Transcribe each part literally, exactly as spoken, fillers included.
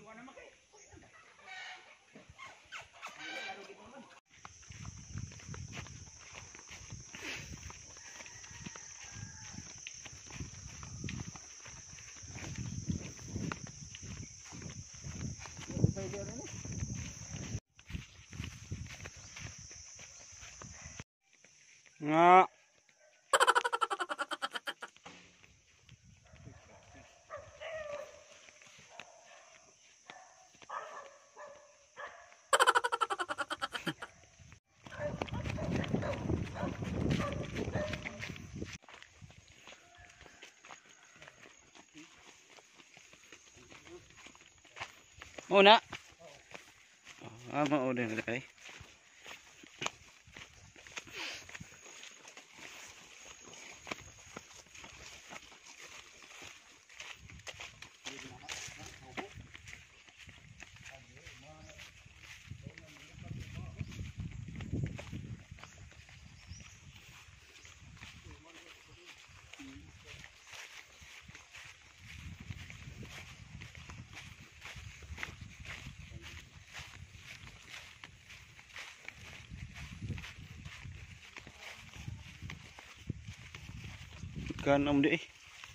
Nga. Una. Ah, mau din kay. Kan om deh.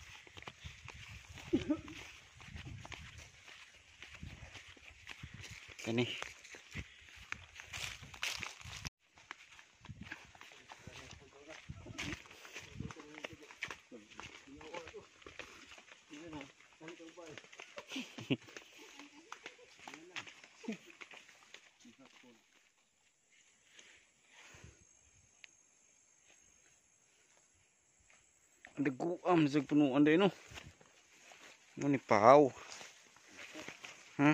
Ini. Ada guam sa punuan din no. Ano ni pao? Ha?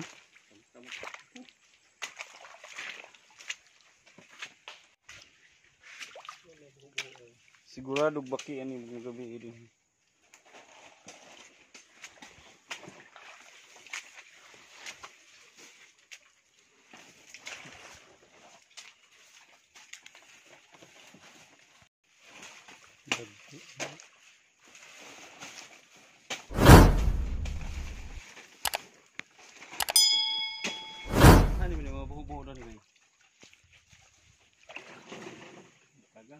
Sigurado baki ani mga gabi din. Ano ni mga buho-buho na rin. Tagang.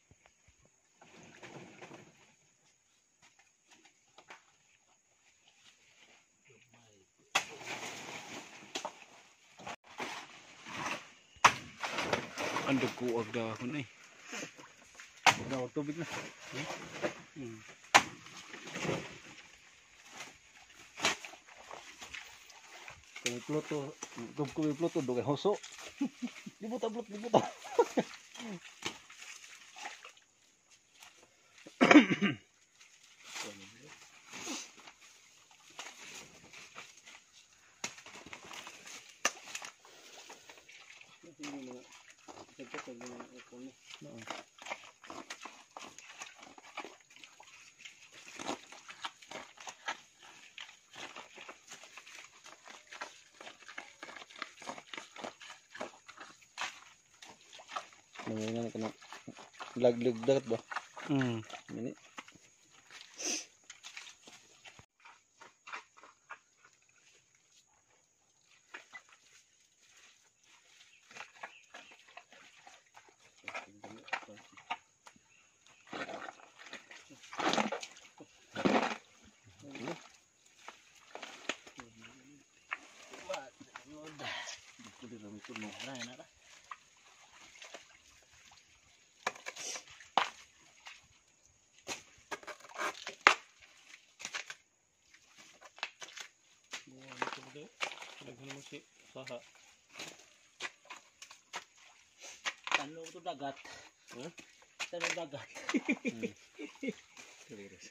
Ando ko agda ko na eh. Agda tubig na. Hmm. Kung pluto, kung kung pluto do kay hoso. Dibuta blut dibuta. Nangyayari ka na laglag dagat ba? Hmm. Ini. Saha. Ano ito dagat? Huh? Ano dagat? Hmm. Terus.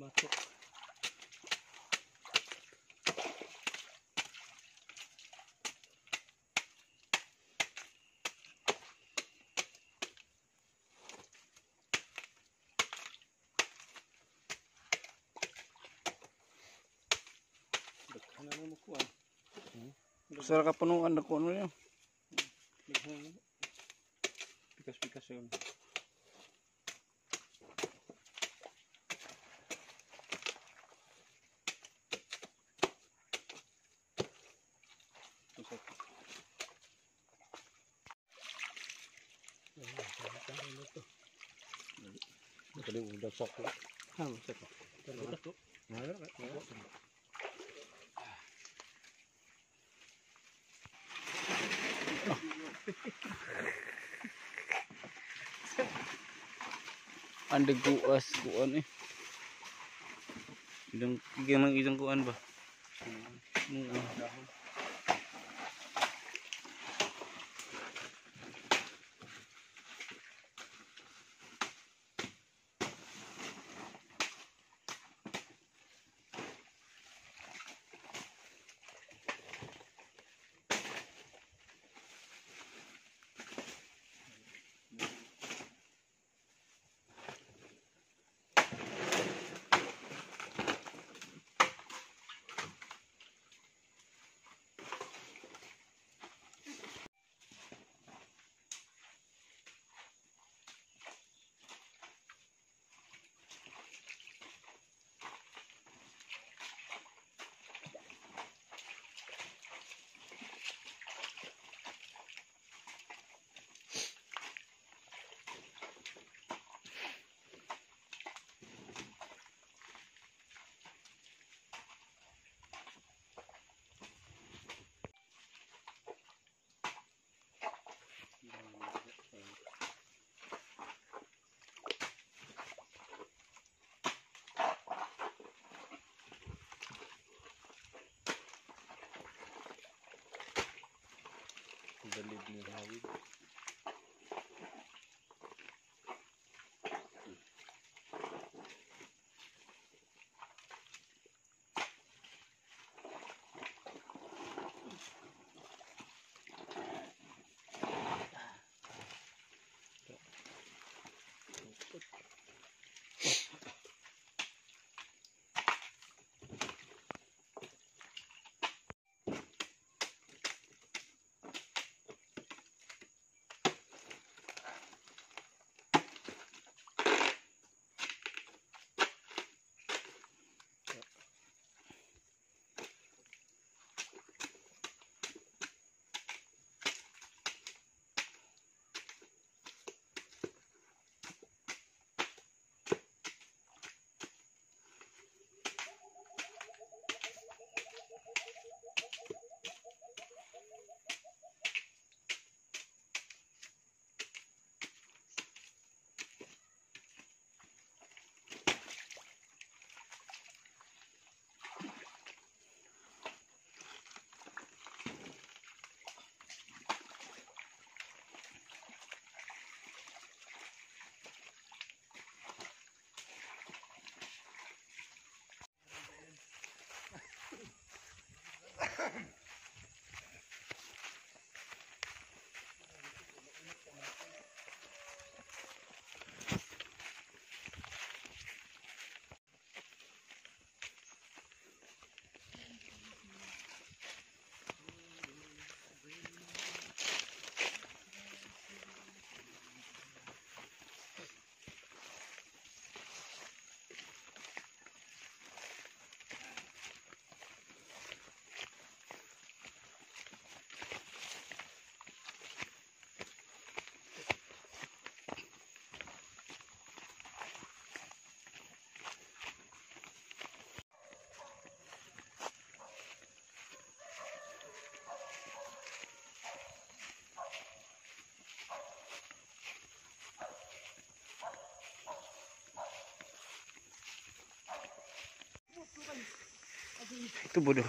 batok. Ano mo kuan? Sara ka punuan na kuno niyo. Pikas-pikas yun. Tadi udah sok. Ah, masuk. Masuk. Ngalir kan? Ande guas kuan eh. Idang igang lang idang kuan ba? Oo. Dalib ni hawid. Itu bodoh.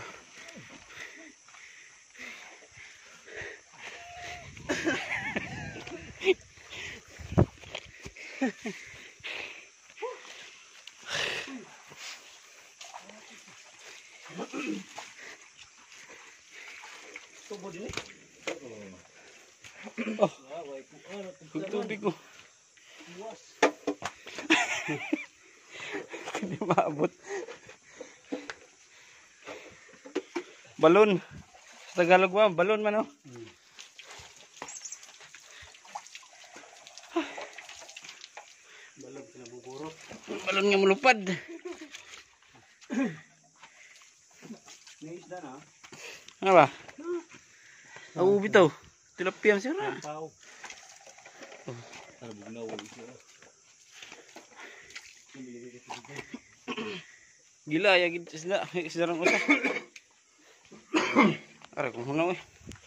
ko. Hindi maabot. Balon. Sa Tagalog ba? Balon man oh. Hmm. Balog na buburo. Balon nga mulupad. May isda na. Ano ba? Ako bitaw. Tilapia siya na. Pao. Tara bugnaw wala siya. Gila ya gid isda, isda rang uta. Ara kung hunaw eh.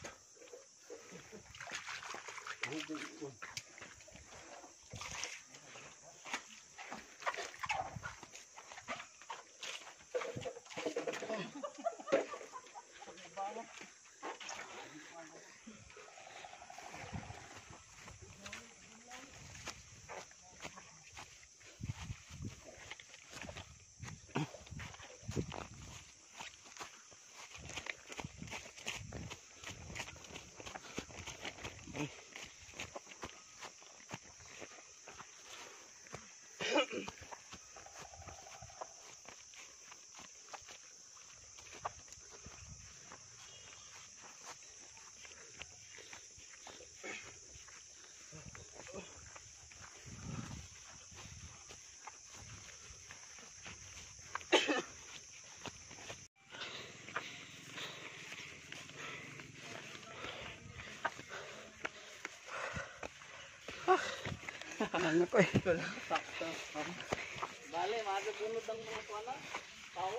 Kanan na ko eh. Sakto. Bale, madabunod ang mga kuwana. Tawa.